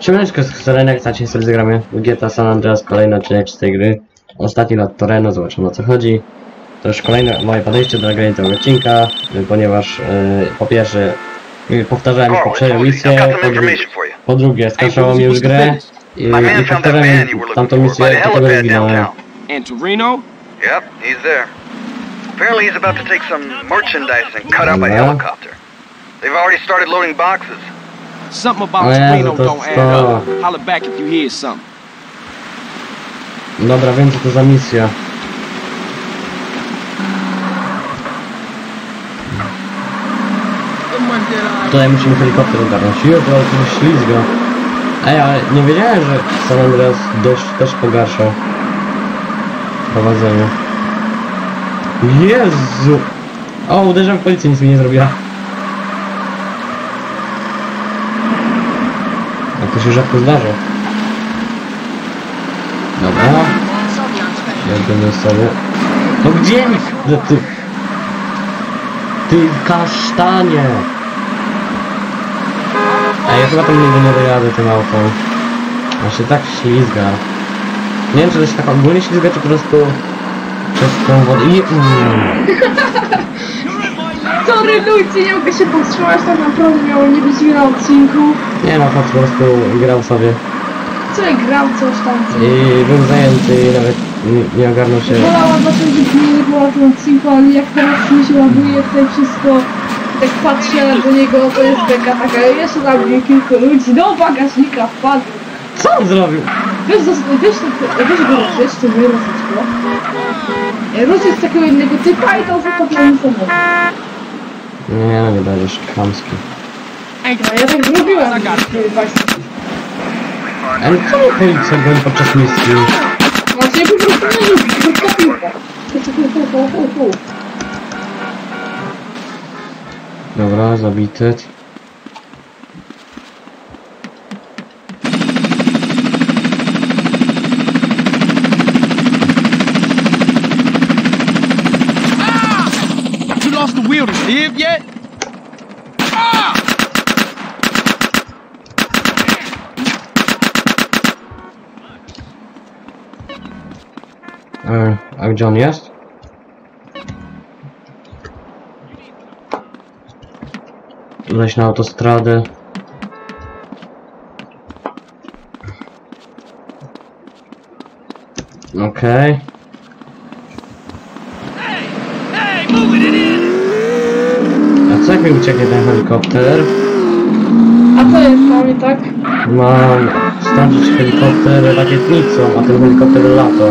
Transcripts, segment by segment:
Siemaneczko z Serenek, znacie sobie zagramy w GTA San Andreas, kolejny odcinek z tej gry. Ostatni lat Toreno, zobaczymy o co chodzi. To już kolejne moje podejście do nagrania tego odcinka, ponieważ po pierwsze powtarzałem poprzednią misję, po drugie skraszało mi już grę i powtarzałem tamtą misję, do tego zginąłem. Yep, he's there. Apparently he's about to take some merchandise and cut out by helicopter. They've already started loading boxes. Something about Reno don't add up. Holler back if you hear something. Dobra, wiem co to za misja. Tutaj musimy helikopter ogarnąć. Jo, to się ślizga. Ej, ale nie wiedziałem, że San Andreas deszcz też pogarsza prowadzenie. Jezu! O, uderzam w policję, nic mi nie zrobiła. A to się rzadko zdarza. Dobra. Jedziemy sobie. No gdzie mi? Ty kasztanie! Ej, ja chyba tam nigdy nie dojadę tym autem. On się tak ślizga. Nie wiem, czy to się tak ogólnie ślizga, czy po prostu przez tą wodę. Sorry ludzie, nie mogę się powstrzymać, tak naprawdę miało nie być na odcinku. Nie no, po prostu grał sobie. Co ja grał coś tam. I był zajęty i nawet nie ogarnął się. Wolałam zacząć, żeby mnie nie było na tym odcinku, ale jak teraz mi się ładuje tutaj wszystko, tak patrzę do niego, to jest beka taka, jeszcze na mnie kilku ludzi, do bagażnika wpadł. Co on zrobił? Weź go rozwiesz, to my rozwieszło. Rozwiesz takiego innego typa i to zakopiłem samochód. Nie no, nie będziesz chamski. No ja tak zrobiłem. Ale co mi policja goni podczas misji? Znaczy ja po prostu nie lubię, krótka piłka. Dobra, zabity. You lost the will to live yet? A gdzie on jest? Wejść na autostradę. Okej. A co jak mi ucieknie ten helikopter? A co jest nami, tak? Mam stanąć helikopter rakietnicą, a ten helikopter lata.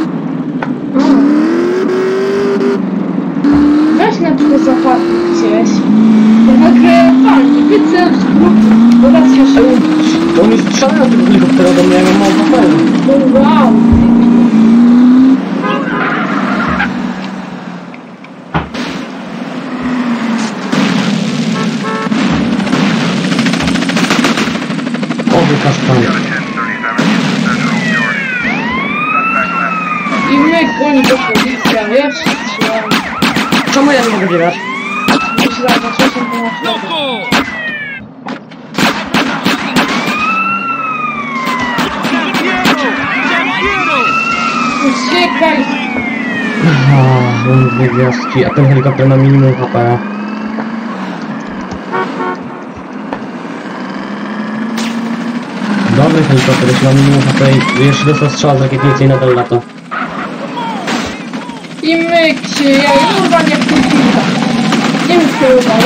Weź na tylko zapadnik gdzieś. Ja grę fajnie, wycel w skróty, bo raz się szukasz. Oni strzelają tego helikoptera do mnie, ja mam mało zapewne. Wow! O, wy kasztanie. I mnie goni do policja, wiesz? Strzelam. Czemu ja nie mogę biegać? Myślę, że czasem pomoże. Uciekaj! Mam dwie gwiazdki, a ten helikopter ma minimum HP. Dobry helikopter, jeśli ma minimum HP i jeszcze dostał strzał z rakietnicy i nadal lata. I myk się, ja urwam jak ty piłka. Nie wiem, kto urwał,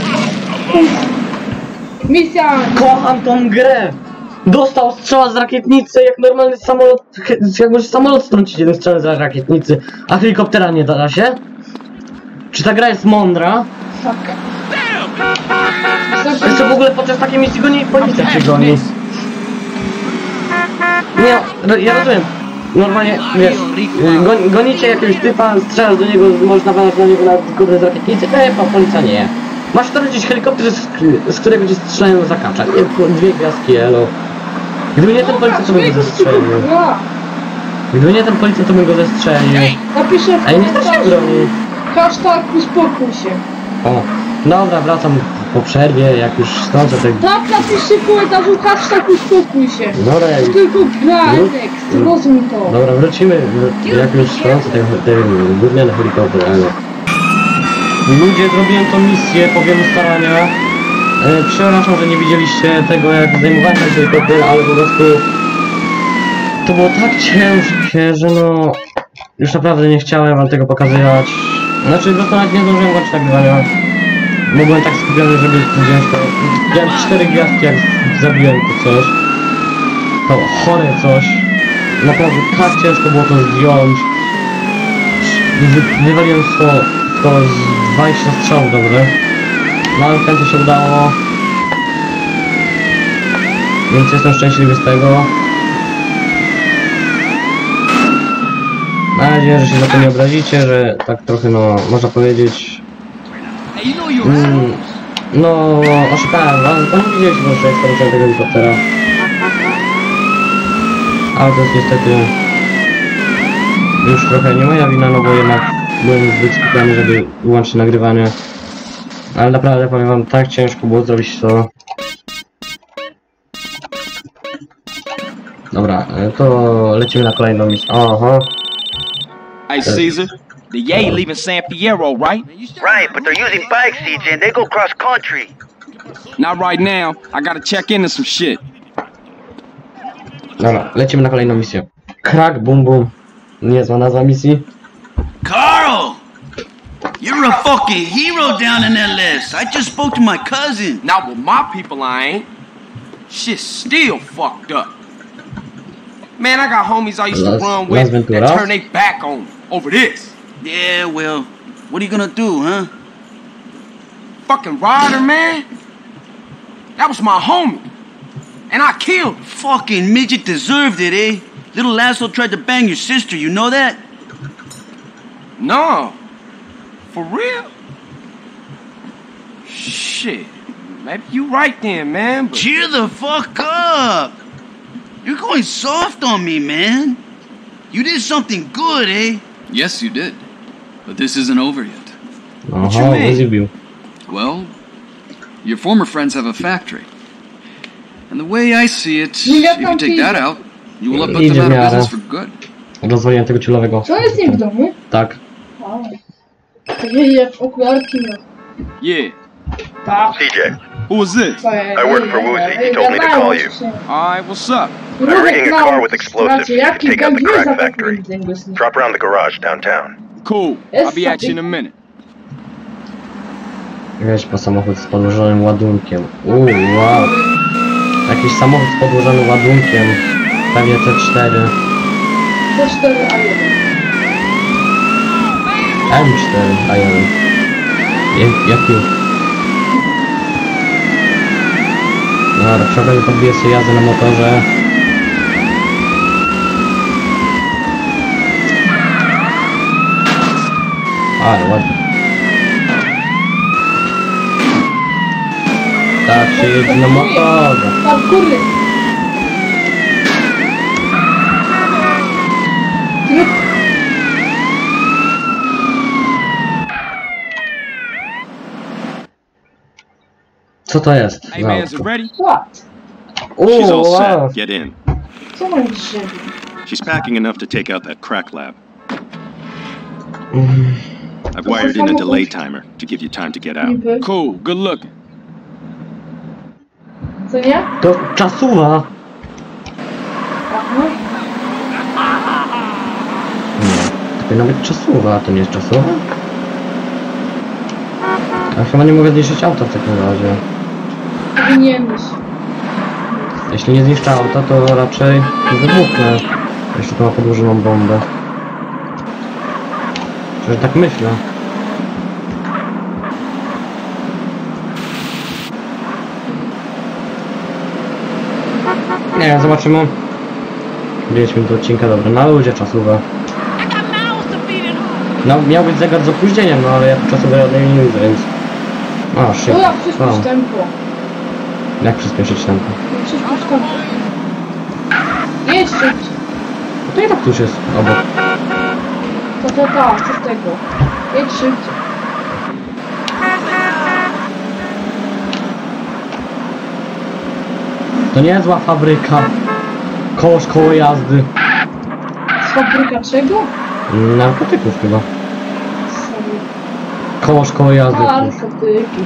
misja! Kocham tą grę! Dostał strzała z rakietnicy, jak normalny samolot, jak może samolot strącić jeden strzał z rakietnicy, a helikoptera nie da się? Czy ta gra jest mądra? Faka. Jeszcze w ogóle podczas takiej misji goni policja cię goni. Nie, ja rozumiem. Normalnie, wiesz, gonicie jakiegoś typa, strzelasz do niego, można walać na niego na z rakietnicy, policja nie. Masz wtrącić helikopter, z którego cię strzelają za kacza. Dwie gwiazdki, elo. Gdyby nie ten policjant, to bym go zestrzelił. Gdyby nie ten policjant, to bym go zestrzelił. Napiszę w Ej, nie stać się broni. hashtag uspokój się. O, dobra, wracam po przerwie, jak już stożę te... Tak, napiszcie w komentarzu, hashtag uspokój się. Dobra, To tylko gra, Alex, zrozum to. dobra, wrócimy, jak już stożę te gówniane helikoptery, ale... Ludzie, zrobiłem tą misję po wielu staraniach. Przepraszam, że nie widzieliście tego, jak zdejmowałem ten helikopter, ale po prostu... To było tak ciężkie, że no... Już naprawdę nie chciałem wam tego pokazywać. Znaczy, po prostu nawet nie zdążyłem włączyć nagrywania. Bo byłem tak skupiony, żeby wziąć to... Miałem 4 gwiazdki, jak zabiłem to coś. To chore coś. Naprawdę tak ciężko było to zdjąć. Wywaliłem to z 20 strzałów dobre. No ale w końcu się udało. Więc jestem szczęśliwy z tego. Mam nadzieję, że się za to nie obrazicie, że tak trochę, no, można powiedzieć... no, oszukałem was, bo nie widzieliście może, jak skorzystałem tego helikoptera. Ale to jest niestety... już trochę nie moja wina, no bo jednak byłem zbyt skupiony, żeby wyłączyć nagrywanie. Ale naprawdę powiem wam, tak ciężko było zrobić to. Dobra, to lecimy na kolejną misję. Aha. Hey, Caesar, the Yay leaving San Fierro, right? Right, but they're using bikes, CJ, and they go cross country. Not right now. I gotta check into some shit. Dobra, lecimy na kolejną misję. Crack Boom Boom. Niezła nazwa misji. Carl! You're a fucking hero down in that list. I just spoke to my cousin. Not with my people, I ain't. Shit's still fucked up. Man, I got homies I used to run with that turn their back on me over this. Yeah, well, what are you gonna do, huh? Fucking Ryder, man. That was my homie. And I killed him. Fucking midget deserved it, eh? Little asshole tried to bang your sister, you know that? No. For real? Shit. Maybe you right then, man. But... Cheer the fuck up! You're going soft on me, man. You did something good, eh? Yes, you did. But this isn't over yet. What you mean? Well, your former friends have a factory. And the way I see it, if you take that out, you will have put them out of business for good. Rozwojem tego ciulowego. Co jest nie w domu? Tak. O. Wyje w okularki no. Yeah. Tak. CJ, Who was this? I work for Woozy. He told me to call you. Alright, what's up? I'm rigging a car with explosives to take out the crack factory. Drop around the garage downtown. Cool. I'll be at you in a minute. Weź po samochód z podłożonym ładunkiem. Wow. Jakiś samochód z podłożonym ładunkiem. Pewnie C4. C4A1. M4A1. Jaki? Dobra, przy okazji podbiję sobie jazdę na motorze. Ale ładnie. Tak się jedzie na motorze. Parkury. Co to jest? Hey man, is it ready? What? She's all Wow. set. Get in. Co mam drzewie? She's packing enough to take out that crack lab. I've To wired są in a samochód. delay timer to give you time to get out. Niby. Cool. Good looking. Co nie? To czasuwa. Aha. Nie, to powinna być czasuwa, to nie jest czasuwa? Ja chyba nie mogę zniszczyć auta w takim razie. Powinieneś. Jeśli nie zniszczę auta, to raczej wybuchnę. Jeśli to ma podłożoną bombę. Przecież tak myślę. Nie, zobaczymy. Wjedźmy do odcinka, dobra, na ludzie czasówę. No, miał być zegar z opóźnieniem, no ale ja tu czasówę żadnej nie widzę, więc... O, shit. No jak przyspiesz tempo. Jak przyspieszyć tempo? No przyspiesz tempo. Jedź szybciej. No to i tak tu już jest obok. Co z tego? Jedź szybciej. To niezła fabryka. Koło jazdy. Z fabryka czego? Narkotyków chyba. Koło szkoły jazdy. Narkotyki.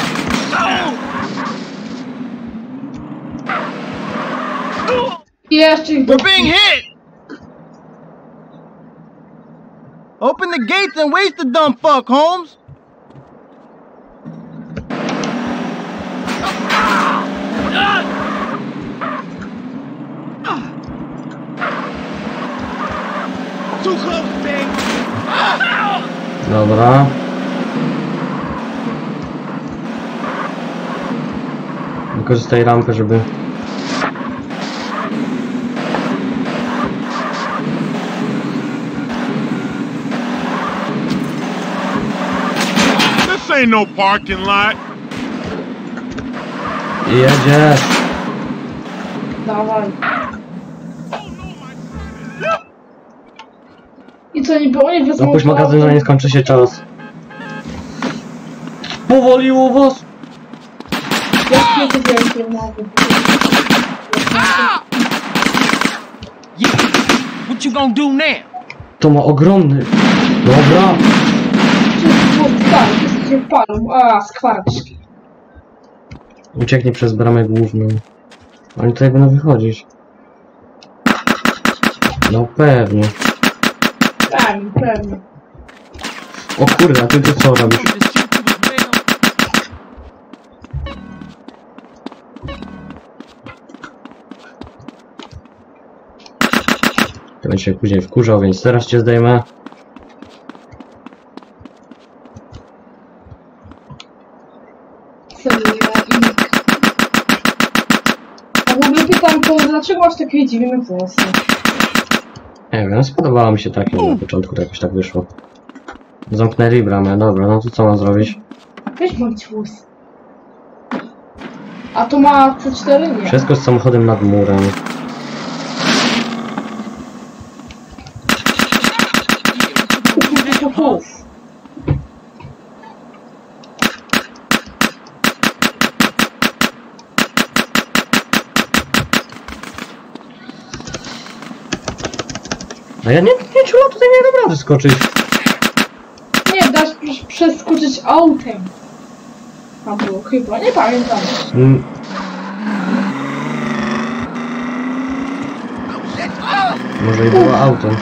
Jeszcze ich do... We're being hit! Open the gates and waste the dumb fuck, Holmes! Too close, Dave! Dobra. Wykorzystaj rampę, żeby... This ain't no parking lot! Jedziesz! Dawaj. I co, nie wezmą... Opuść magazyn, że nie skończy się czas. Powoliło was! Jak nie to wielkie mowy. What you gonna do now? To ma ogromny... Dobra! Jesteście palą, skwarczki. Ucieknie przez bramę główną. Oni tutaj będą wychodzić. No pewnie. Pewnie. O kurde, a ty co robisz? To będzie się później wkurzał, więc teraz cię zdejmę. A w ogóle pytam, to dlaczego masz takie dziwne włosy? Nie wiem, spodobało mi się takie na początku, to jakoś tak wyszło. Zamknęli bramę, dobra, no to co mam zrobić? Weź bądź włos. A to ma C4? Nie. Wszystko z samochodem nad murem. A ja nie czuła tutaj nie dam rady skoczyć. Nie, dasz przeskoczyć autem. Tam było chyba, nie pamiętam. Może i było autem.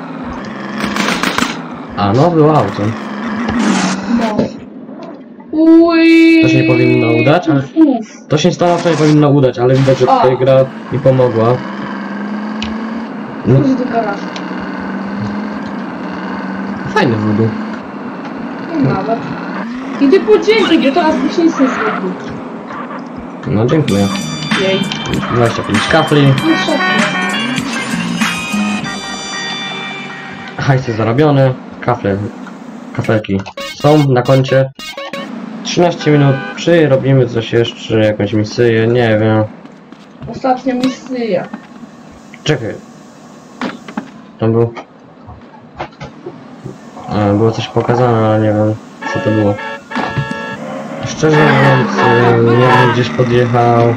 A no, było autem. No. Uj. To się nie powinno udać, ale... To się stanowczo nie powinno udać, ale widać, że tutaj gra mi pomogła. Chodź do garażu. Fajny voodoo. Nawet. I ty podziękuj, bo teraz byś nic nie zrobił. No dziękuję. Jej. 25 kafli. No szybko. Hajsy zarobione. Kafelki są na koncie. 13 minut. Czy robimy coś jeszcze? Jakąś misję? Nie wiem. Ostatnia misja. Czekaj. Tam był... było coś pokazane, ale nie wiem co to było. Szczerze mówiąc, nie wiem, gdzieś podjechał.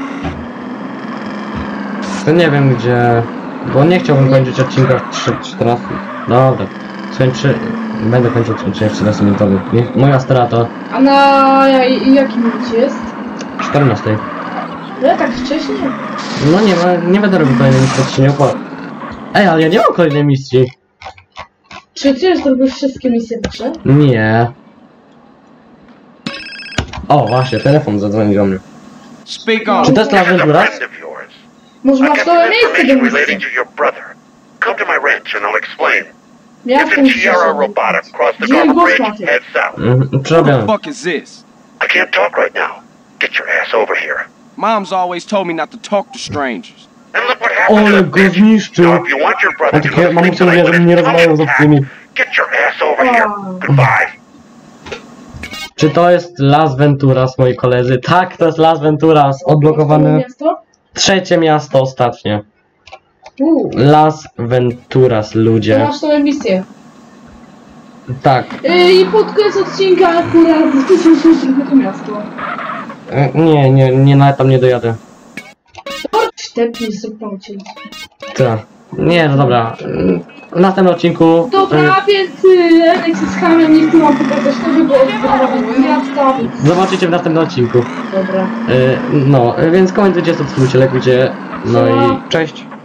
To nie wiem gdzie... Bo nie chciałbym kończyć odcinka w 14... Dobra. Będę kończył odcinek 14-minutowy. Moja strata. A na jakim minucie jest? 14. Ja tak wcześniej? No nie będę robił kolejnej misji, to się nie opłaca. Ej, ale ja nie mam kolejnej misji. Czy ty już zrobisz wszystkie misje wasze? Nie. O, właśnie, telefon zadzwonił do mnie. Speak on. Czy to jest Las Venturas? Może masz nowe miejsce do misji? Come to my ranch and I'll explain. Jak to It's in Sierra Robotics, cross the Gulf Bridge, head south. What the Przerobione. fuck is this? I can't talk right now. Get your ass over here. Mom's always told me not to talk to strangers. And look what happened Ale to the go bitch. zniszczył. So if you want your brother to Takie, mam sleep sobie tonight że with nie his rozmawiają z tummy obcymi. intact, get your ass over here. Goodbye. Czy to jest Las Venturas, moi koledzy? Tak, to jest Las Venturas. Odblokowane. Miasto? Trzecie miasto ostatnie. Las Venturas, To ludzie. masz nowe misje. Tak. I pod koniec odcinka akurat zbyśmy trochę to miasto. Nie, nawet tam nie dojadę. Tepnij, zróbmy cię. Tak. Nie, no dobra. W następnym odcinku... Dobra, więc Enek z Kamem nie chcę wam pokazać tego, bo odwracam miasta. Zobaczycie w następnym odcinku. Dobra. No, więc komentujcie, subskrybujcie, lekujcie. No i cześć.